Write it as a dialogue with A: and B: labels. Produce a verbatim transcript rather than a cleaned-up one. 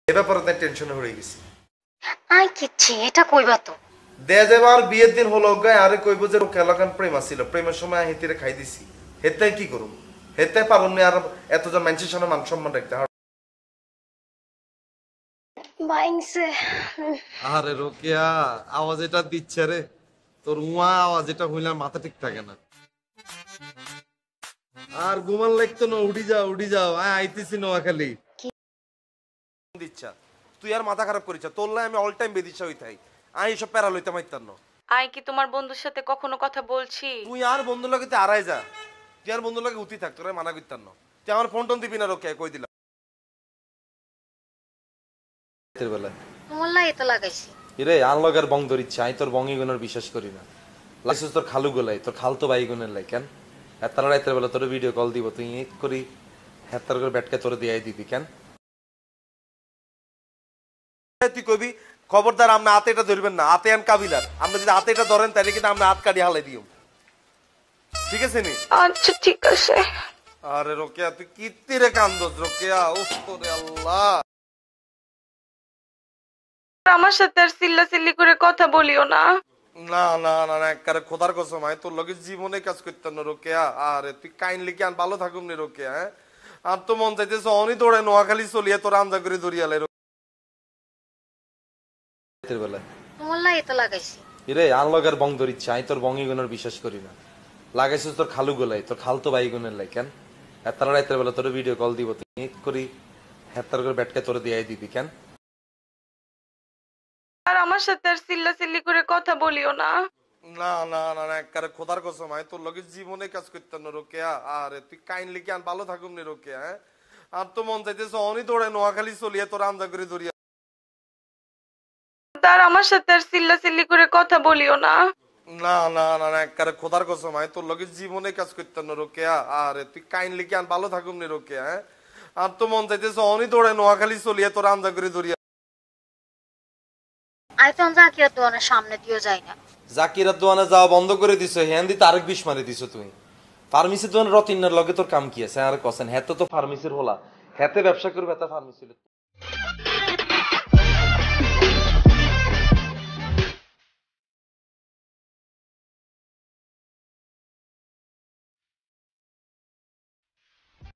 A: এ ব্যাপারে তাই টেনশনে হয়ে গেছি।
B: আই কিচ্ছি এটা কইবা তো
A: দেয়া যাবে আর বিয়ের দিন হলো গায়ে আরে কইব যে খেলাকান প্রেম আসছিল, প্রেমের সময় হেতিরে খাই দিছি, হেতে কি করুম, হেতে পারুন না আর এতজন মানুষের সামনে মান সম্মান রাখতে।
B: বাইংছে।
C: আরে রোকেয়া, আওয়াজ এটা দিচ্ছে রে, তোর উয়া আওয়াজ এটা হইলে আর মাথা ঠিক থাকে না। আর ঘুমান লাগতো না, উঠি যাও উঠি যাও, আয় আইতেছি নোয়াখালী।
A: দিচ্ছা তুই আর মাথা খারাপ করিস, তোর লাই আমি অল টাইম বেদিশা হই থাই, আমি এসব প্যারা লইতে মাইতাম না।
D: আই কি তোমার বন্ধুর সাথে কখনো কথা বলছি?
A: তুই আর বন্ধু লাগে তুই আড়াই যা, তুই আর বন্ধু লাগে উঠি থাক, তোরা মানা করতাম না। তুই আমার ফোন টোন দিবি না রোকে, কই দিলাম।
B: তোমার লাই তো লাগাইছি।
E: রে আনলগার বং ধরিচ্ছে, আমি তোর বঙ্গি গুণের বিশ্বাস করি না। লাইছিস তোর খালু গোলাই, তোর খালতো ভাই গুণের লাই কেন? হেতারা রাতের বেলা তোর ভিডিও কল দিব, তুই এক করি হেতার করে ব্যাটকে তোর দিয়ে দিবি কেন?
A: তুই কবি খবরদার আপনি হাতে এটা ধরবেন না, হাতে আন কাবিলার, আপনি যদি হাতে এটা ধরেন তাহলে কিন্তু আমরা হাত কাটি হালাই দিও, ঠিক আছে নি?
D: আচ্ছা ঠিক আছে।
A: আরে রোকেয়া তুই কিত্তিরে কান্দস রোকেয়া, উফ তোরে আল্লাহ।
D: আমার সাথে আর চিল্লা চিল্লি করে কথা বলিও না।
A: না না না না একবারে খোদার কসম, আমি তোর লগে জীবনে কাজ করতাম না রোকেয়া। আরে তুই কাইন্ডলি কি আন ভালো থাকুম নি রোকেয়া, হ্যাঁ? আর তো মন চাইতেছে অনি দৌড়ে নোয়াখালী চলিয়ে তোর আমদা করে দরিয়ালে।
B: তোমার লাই তো লাগাইছি।
E: রে আনলগার বং ধরিচ্ছে, আমি তোর বঙ্গি গুণের বিশ্বাস করি না। লাগাইছিস তোর খালু গোলাই, তোর খালতো ভাই গুণের লাই কেন? হেতারা রাতের বেলা তোর ভিডিও কল দিব, তুই এক করি হেতার করে ব্যাটকে তোর দিয়ে দিবি কেন?
D: আর আমার সাথে আর চিল্লা চিল্লি করে কথা বলিও না।
A: না না না না একবারে খোদার কসম, আমি তোর লগে জীবনে কাজ করতাম না রোকেয়া। আরে তুই কাইন্ডলি কি আন ভালো থাকুম নি রোকেয়া, হ্যাঁ? আর তো মন চাইতেছে অনি দৌড়ে নোয়াখালী চলিয়ে তোর আমদা করে দরিয়া।
D: তার আমার সাথে আর চিল্লা চিল্লি করে কথা বলিও না।
A: না না না না একবারে খোদার কসম, আমি তোর লগে জীবনে কাজ করতাম না রোকেয়া। আরে তুই কাইন্ডলি কি আন ভালো থাকুম নি রোকেয়া, হ্যাঁ? আর তো মন চাইতেছে অনি দৌড়ে নোয়াখালী চলিয়ে তোর আমদা করে দরিয়া।
B: আই তো জাকির দোকানের সামনে দিও যাই না।
E: জাকিরার দোকানে যাওয়া বন্ধ করে দিছো, হ্যাঁ দিতে আরেক বিষ মারি দিছো তুমি। ফার্মেসির দোকানে রতিনার লগে তোর কাম কি আছে আর কসেন? হ্যাঁ তো ফার্মেসির হলা, হ্যাতে ব্যবসা করবে, তা ফার্মেসি